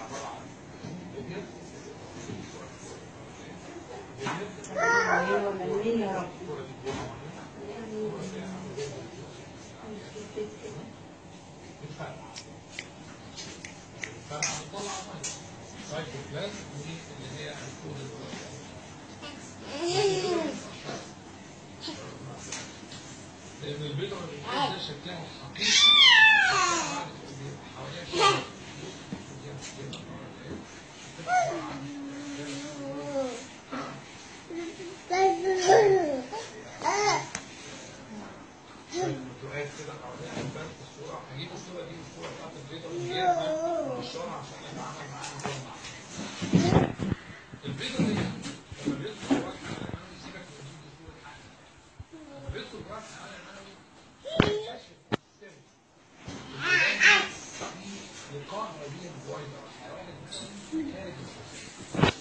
سايتوبلازم ودي اللي هي الكود لأن البيضة ده شكلها حقيقي حواليها النتوءات كده حواليها البنك الصورة هجيب الصورة دي والصورة بتاعت البيضة ونجيبها ونقشرها عشان نتعامل معاها نظام البيضة دي لما بيدخل الوقت على المنوي سيبك من دي صورة حاجة لما بيدخل الوقت على المنوي بيكتشف السم في لقاء ما بين البويضة والحيوان المنوي خارج الجسم